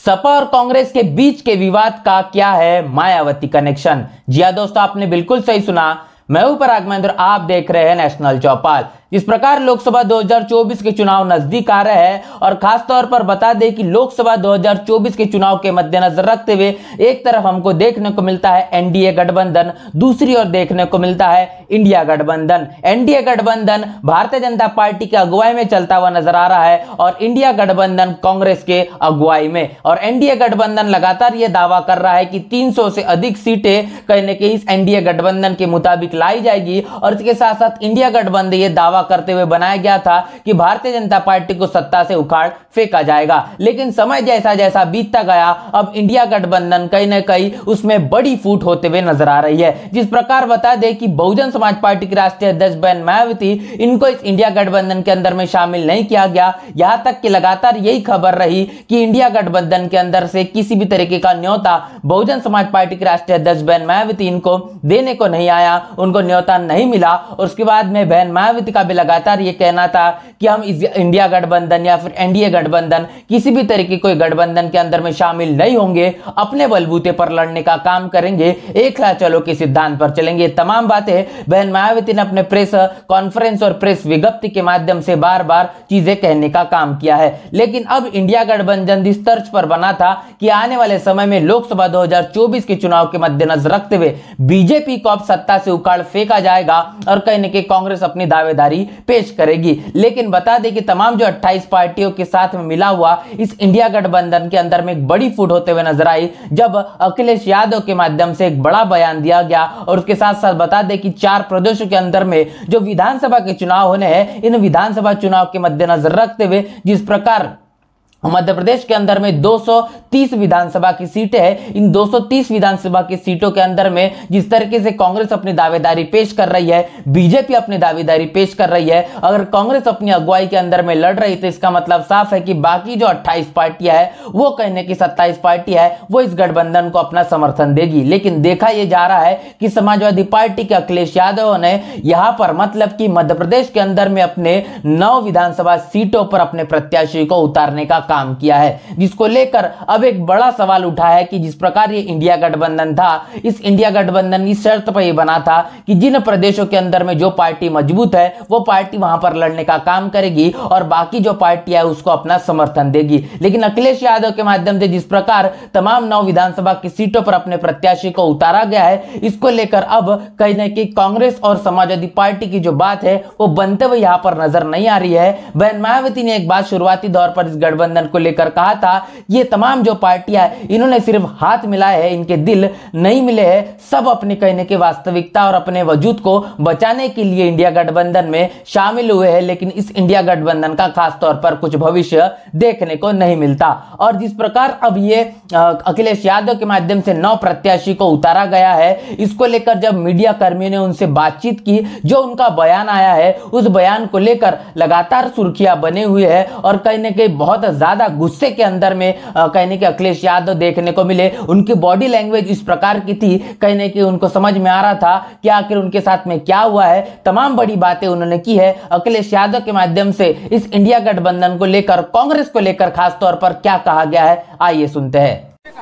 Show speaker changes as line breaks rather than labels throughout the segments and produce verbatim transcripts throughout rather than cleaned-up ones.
सपा और कांग्रेस के बीच के विवाद का क्या है मायावती कनेक्शन। जी हां दोस्तों, आपने बिल्कुल सही सुना। मैं हूं पराग महेंद्र, आप देख रहे हैं नेशनल चौपाल। इस प्रकार लोकसभा दो हज़ार चौबीस के चुनाव नजदीक आ रहे हैं और खास तौर पर बता दें कि लोकसभा दो हज़ार चौबीस के चुनाव के मद्देनजर रखते हुए एक तरफ हमको देखने को मिलता है एनडीए गठबंधन, दूसरी ओर देखने को मिलता है इंडिया गठबंधन। एनडीए गठबंधन भारतीय जनता पार्टी की अगुवाई में चलता हुआ नजर आ रहा है और इंडिया गठबंधन कांग्रेस के अगुवाई में। और एनडीए गठबंधन लगातार यह दावा कर रहा है कि तीन सौ से अधिक सीटें कहीं न कहीं इस एनडीए गठबंधन के मुताबिक लाई जाएगी। और इसके साथ साथ इंडिया गठबंधन यह दावा करते हुए बनाया गया था कि भारतीय जनता पार्टी को सत्ता से उखाड़ फेंका जाएगा। लेकिन समय जैसा जैसा बीतता गया, अब इंडिया गठबंधन कहीं ना कहीं उसमें बड़ी फूट होते हुए नजर आ रही है। जिस प्रकार बता दें कि बहुजन समाज पार्टी की राष्ट्रीय अध्यक्ष बहन मायावती, इनको इस इंडिया गठबंधन के अंदर में शामिल नहीं किया गया। यहां तक कि लगातार यही खबर रही कि इंडिया गठबंधन के अंदर से किसी भी तरीके का न्योता बहुजन समाज पार्टी की राष्ट्रीय अध्यक्ष बहन मायावती इनको देने को नहीं आया, उनको न्योता नहीं मिला। और उसके बाद में बहन मायावती का भी लगातार ये कहना था कि हम इस इंडिया गठबंधन या फिर एनडीए गठबंधन किसी भी तरीके कोई गठबंधन के अंदर में शामिल नहीं होंगे, अपने बलबूते पर लड़ने का काम करेंगे, एक साथ चलो के सिद्धांत पर चलेंगे। तमाम बातें बहन मायावती ने अपने प्रेस कॉन्फ्रेंस और प्रेस विज्ञप्ति के माध्यम से बार बार चीजें कहने का काम किया है। लेकिन अब इंडिया गठबंधन इस तर्ज पर बना था कि आने वाले समय में लोकसभा दो हज़ार चौबीस के चुनाव के मद्देनजर रखते हुए बीजेपी को अब सत्ता से उखाड़ फेंका जाएगा और कहीं न कहीं कांग्रेस अपनी दावेदारी पेश करेगी। लेकिन बता दें कि तमाम जो अट्ठाईस पार्टियों के साथ में मिला हुआ इस इंडिया गठबंधन के अंदर में एक बड़ी फूट होते हुए नजर आई जब अखिलेश यादव के माध्यम से एक बड़ा बयान दिया गया। और उसके साथ साथ बता दें कि चार प्रदेशों के अंदर में जो विधानसभा के चुनाव होने हैं, इन विधानसभा चुनाव के मद्देनजर रखते हुए जिस प्रकार मध्य प्रदेश के अंदर में दो सौ तीस विधानसभा की सीटें हैं, इन दो सौ तीस विधानसभा की सीटों के अंदर में जिस तरीके से कांग्रेस अपनी दावेदारी पेश कर रही है, बीजेपी अपनी दावेदारी पेश कर रही है, अगर कांग्रेस अपनी अगुवाई के अंदर में लड़ रही तो इसका मतलब साफ है कि बाकी जो अट्ठाईस पार्टियां हैं वो कहने की सत्ताईस पार्टी है वो इस गठबंधन को अपना समर्थन देगी। लेकिन देखा यह जा रहा है कि समाजवादी पार्टी के अखिलेश यादव ने यहां पर मतलब कि मध्य प्रदेश के अंदर में अपने नौ विधानसभा सीटों पर अपने प्रत्याशी को उतारने का काम किया है, जिसको लेकर अब एक बड़ा सवाल उठा है कि जिस प्रकार ये इंडिया गठबंधन था, इस इंडिया गठबंधन इस शर्त पर यह बना था कि जिन प्रदेशों के अंदर में जो पार्टी मजबूत है वो पार्टी वहां पर लड़ने का काम करेगी और बाकी जो पार्टियां है उसको अपना समर्थन देगी। लेकिन अखिलेश यादव के माध्यम से जिस प्रकार तमाम नौ विधानसभा की सीटों पर अपने प्रत्याशी को उतारा गया है, इसको लेकर अब कहीं ना कहीं कांग्रेस और समाजवादी पार्टी की जो बात है वो बनते हुए यहां पर नजर नहीं आ रही है। बहन मायावती ने एक बात शुरुआती दौर पर इस गठबंधन को लेकर कहा था, ये तमाम जो पार्टियां इन्होंने सिर्फ हाथ मिलाए हैं, इनके दिल नहीं मिले हैं, सब अपने कहने की वास्तविकता और अपने वजूद को बचाने के लिए इंडिया गठबंधन में शामिल हुए हैं। लेकिन इस इंडिया गठबंधन का खास तौर पर कुछ भविष्य देखने को नहीं मिलता। और जिस प्रकार अब ये अखिलेश यादव के माध्यम से नौ प्रत्याशी को उतारा गया है, इसको लेकर जब मीडिया कर्मियों ने उनसे बातचीत की, जो उनका बयान आया है उस बयान को लेकर लगातार सुर्खियां बने हुए हैं और कहीं ना कहीं बहुत ज्यादा गुस्से के अंदर में कहने के अखिलेश यादव देखने को मिले। उनकी बॉडी लैंग्वेज इस प्रकार की थी, कहने की उनको समझ में आ रहा था कि आखिर उनके साथ में क्या हुआ है। तमाम बड़ी बातें उन्होंने की है अखिलेश यादव के माध्यम से इस इंडिया गठबंधन को लेकर, कांग्रेस को लेकर खास तौर पर क्या कहा गया है, आइए सुनते हैं।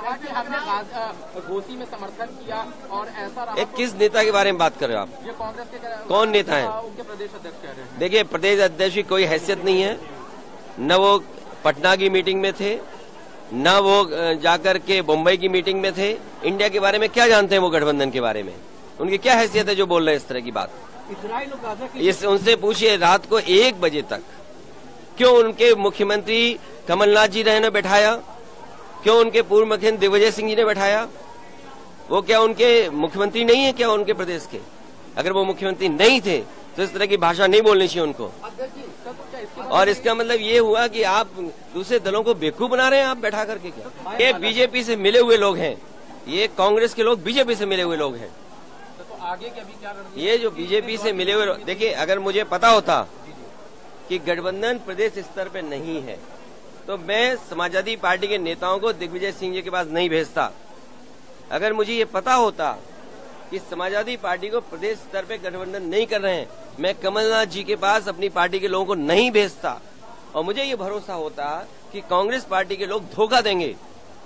घोसी में समर्थन किया और ऐसा
एक किस नेता के बारे में बात कर रहे हो आप?
ये कांग्रेस के
कौन नेता है?
उनके प्रदेश अध्यक्ष कह रहे हैं।
देखिए, प्रदेश अध्यक्ष की कोई हैसियत नहीं है, न वो पटना की मीटिंग में थे, न वो जाकर के मुंबई की मीटिंग में थे। इंडिया के बारे में क्या जानते हैं वो गठबंधन के बारे में? उनकी क्या हैसियत है जो बोल रहे हैं इस तरह की बात? इस उनसे पूछिए रात को एक बजे तक क्यों उनके मुख्यमंत्री कमलनाथ जी ने बैठाया, क्यों उनके पूर्व मुख्यमंत्री दिग्विजय सिंह जी ने बैठाया? वो क्या उनके मुख्यमंत्री नहीं है क्या उनके प्रदेश के? अगर वो मुख्यमंत्री नहीं थे तो इस तरह की भाषा नहीं बोलनी चाहिए उनको। और इसका मतलब ये हुआ कि आप दूसरे दलों को बेवकूफ बना रहे हैं आप बैठा करके। क्या ये बीजेपी से मिले हुए लोग हैं, ये कांग्रेस के लोग बीजेपी से मिले हुए लोग हैं।
तो आगे के अभी क्या
ये जो बीजेपी से मिले हुए, देखिए अगर मुझे पता होता कि गठबंधन प्रदेश स्तर पे नहीं है तो मैं समाजवादी पार्टी के नेताओं को दिग्विजय सिंह जी के पास नहीं भेजता। अगर मुझे ये पता होता कि समाजवादी पार्टी को प्रदेश स्तर पे गठबंधन नहीं कर रहे हैं, मैं कमलनाथ जी के पास अपनी पार्टी के लोगों को नहीं भेजता। और मुझे ये भरोसा होता कि कांग्रेस पार्टी के लोग धोखा देंगे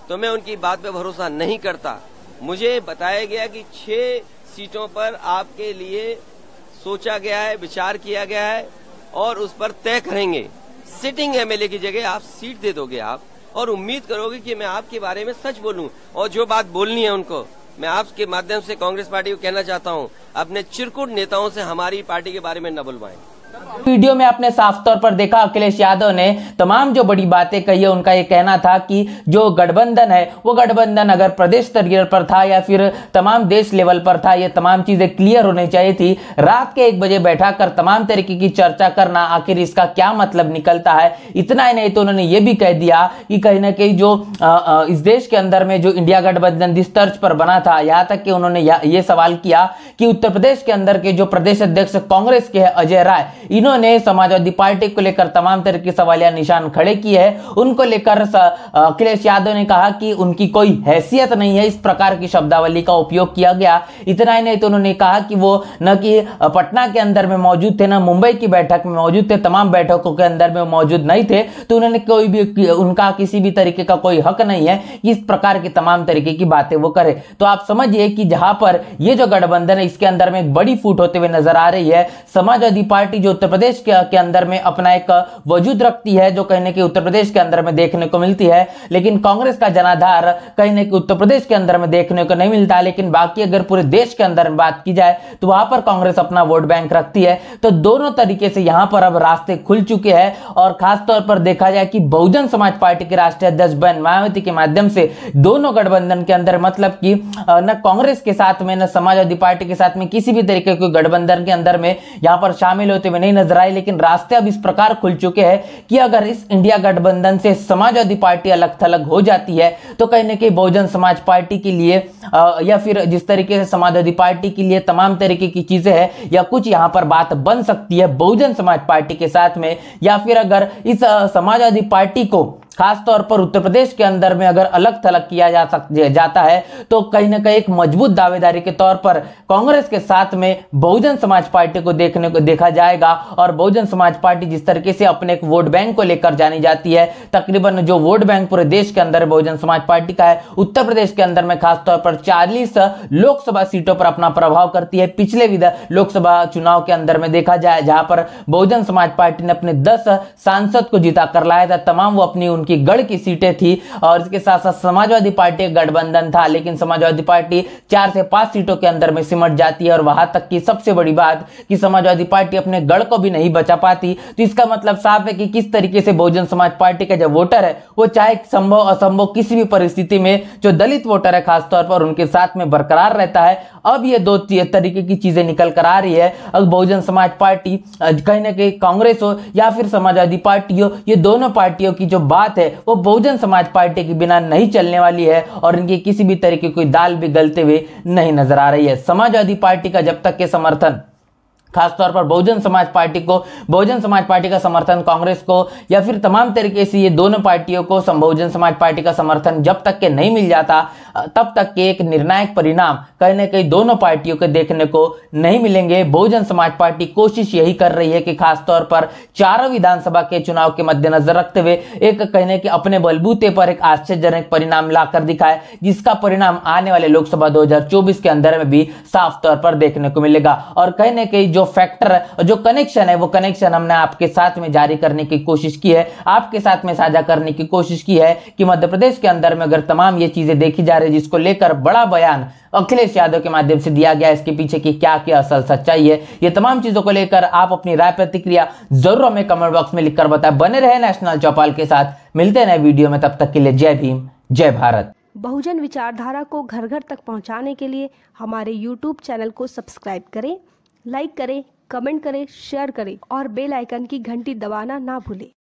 तो मैं उनकी बात पे भरोसा नहीं करता। मुझे बताया गया कि छह सीटों पर आपके लिए सोचा गया है, विचार किया गया है और उस पर तय करेंगे। सिटिंग एमएलए की जगह आप सीट दे दोगे आप, और उम्मीद करोगे कि मैं आपके बारे में सच बोलूं, और जो बात बोलनी है उनको मैं आपके माध्यम से कांग्रेस पार्टी को कहना चाहता हूं, अपने चिरकुट नेताओं से हमारी पार्टी के बारे में न बुलवाएं।
वीडियो में आपने साफ तौर पर देखा अखिलेश यादव ने तमाम जो बड़ी बातें कही है, उनका ये कहना था कि जो गठबंधन है वो गठबंधन अगर प्रदेश स्तर पर था या फिर तमाम देश लेवल पर था, ये तमाम चीजें क्लियर होनी चाहिए थी। रात के एक बजे बैठा कर तमाम तरीके की चर्चा करना, आखिर इसका क्या मतलब निकलता है। इतना ही नहीं तो उन्होंने ये भी कह दिया कि कहीं ना कहीं जो आ, आ, इस देश के अंदर में जो इंडिया गठबंधन जिस तर्ज पर बना था, यहां तक कि उन्होंने ये सवाल किया कि उत्तर प्रदेश के अंदर के जो प्रदेश अध्यक्ष कांग्रेस के है अजय राय, इन्होंने समाजवादी पार्टी को लेकर तमाम तरह के सवालिया निशान खड़े किए हैं। उनको लेकर अखिलेश यादव ने कहा कि उनकी कोई हैसियत नहीं है, इस प्रकार की शब्दावली का उपयोग किया गया। इतना ही नहीं तो उन्होंने कहा कि वो न कि पटना के अंदर में मौजूद थे, न मुंबई की बैठक में मौजूद थे, तमाम बैठकों के अंदर में मौजूद नहीं थे, तो उन्होंने कोई भी उनका किसी भी तरीके का कोई हक नहीं है कि इस प्रकार की तमाम तरीके की बातें वो करे। तो आप समझिए कि जहां पर ये जो गठबंधन है इसके अंदर में एक बड़ी फूट होते हुए नजर आ रही है। समाजवादी पार्टी जो उत्तर प्रदेश के, के अंदर में अपना एक वजूद रखती है, जो कहीं ना कहीं उत्तर प्रदेश के अंदर में देखने को मिलती है, लेकिन कांग्रेस का जनाधार कहीं ना कहीं उत्तर प्रदेश के अंदर में देखने को नहीं मिलता। लेकिन बाकी अगर पूरे देश के अंदर में बात की जाए तो वहां पर कांग्रेस अपना वोट बैंक रखती है। तो दोनों तरीके से यहां पर अब रास्ते खुल चुके हैं, और खासतौर पर देखा जाए कि बहुजन समाज पार्टी के राष्ट्रीय अध्यक्ष बहन मायावती के माध्यम से दोनों गठबंधन के अंदर, मतलब कि न कांग्रेस के साथ में न समाजवादी पार्टी के साथ में किसी भी तरीके के गठबंधन के अंदर में यहां पर शामिल होते हुए नहीं नजर आए। लेकिन रास्ते अब इस प्रकार खुल चुके हैं कि अगर इस इंडिया गठबंधन से समाजवादी पार्टी अलग थलग हो जाती है तो कहीं ना कहीं बहुजन समाज पार्टी के लिए आ, या फिर जिस तरीके से समाजवादी पार्टी के लिए तमाम तरीके की चीजें हैं, या कुछ यहां पर बात बन सकती है बहुजन समाज पार्टी के साथ में, या फिर अगर इस समाजवादी पार्टी को खासतौर पर उत्तर प्रदेश के अंदर में अगर अलग थलग किया जा सक जाता है तो कहीं ना कहीं एक मजबूत दावेदारी के तौर पर कांग्रेस के साथ में बहुजन समाज पार्टी को देखने को देखा जाएगा। और बहुजन समाज पार्टी जिस तरीके से अपने एक वोट बैंक को लेकर जानी जाती है, तकरीबन जो वोट बैंक पूरे देश के अंदर बहुजन समाज पार्टी का है, उत्तर प्रदेश के अंदर में खासतौर पर चालीस लोकसभा सीटों पर अपना प्रभाव करती है। पिछले विधान लोकसभा चुनाव के अंदर में देखा जाए जहां पर बहुजन समाज पार्टी ने अपने दस सांसद को जीता कर लाया था, तमाम वो अपनी की गढ़ की सीटें थी, और इसके साथ साथ समाजवादी पार्टी का गठबंधन था, लेकिन समाजवादी पार्टी चार से पांच सीटों के अंदर में सिमट जाती है। और वहां तक की सबसे बड़ी बात कि समाजवादी पार्टी अपने गढ़ को भी नहीं बचा पाती। तो इसका मतलब साफ है कि किस तरीके से बहुजन समाज पार्टी का जो वोटर है वो चाहे संभव असंभव किसी भी परिस्थिति में जो दलित वोटर है खासतौर पर उनके साथ में बरकरार रहता है। अब ये दो तरीके की चीजें निकल कर आ रही है। अब बहुजन समाज पार्टी कहीं ना कहीं कांग्रेस हो या फिर समाजवादी पार्टी हो, ये दोनों पार्टियों की जो बात है वो बहुजन समाज पार्टी के बिना नहीं चलने वाली है, और इनकी किसी भी तरीके की कोई दाल भी गलते हुए नहीं नजर आ रही है। समाजवादी पार्टी का जब तक के समर्थन खासतौर पर बहुजन समाज पार्टी को, बहुजन समाज पार्टी का समर्थन कांग्रेस को, या फिर तमाम तरीके से ये दोनों पार्टियों को बहुजन समाज पार्टी का समर्थन जब तक के नहीं मिल जाता तब तक के एक निर्णायक परिणाम कहीं ना कहीं दोनों पार्टियों के देखने को नहीं मिलेंगे। बहुजन समाज पार्टी कोशिश यही कर रही है कि खासतौर पर चारों विधानसभा के चुनाव के मद्देनजर रखते हुए एक कहने के अपने बलबूते पर एक आश्चर्यजनक परिणाम लाकर दिखाए, जिसका परिणाम आने वाले लोकसभा दो हजार चौबीस के अंदर में भी साफ तौर पर देखने को मिलेगा। और कहीं ना कहीं जो फैक्टर है, जो कनेक्शन है, वो कनेक्शन हमने आपके साथ में जारी करने की कोशिश की है, आपके साथ में साझा करने की कोशिश की है कि मध्य प्रदेश के अंदर में अगर तमाम ये चीजें देखी जा रही है, जिसको लेकर बड़ा बयान अखिलेश यादव के माध्यम से दिया गया, इसके पीछे की क्या क्या असल सच्चाई है, ये तमाम चीजों को लेकर आप अपनी राय प्रतिक्रिया जरूर हमें कमेंट बॉक्स में लिखकर बताएं। बने रहे नेशनल चौपाल के साथ, मिलते हैं नए वीडियो में, तब तक के लिए जय भीम, जय भारत।
बहुजन विचारधारा को घर घर तक पहुंचाने के लिए हमारे यूट्यूब चैनल को सब्सक्राइब करें, लाइक करें, कमेंट करें, शेयर करें और बेल आइकन की घंटी दबाना ना भूलें।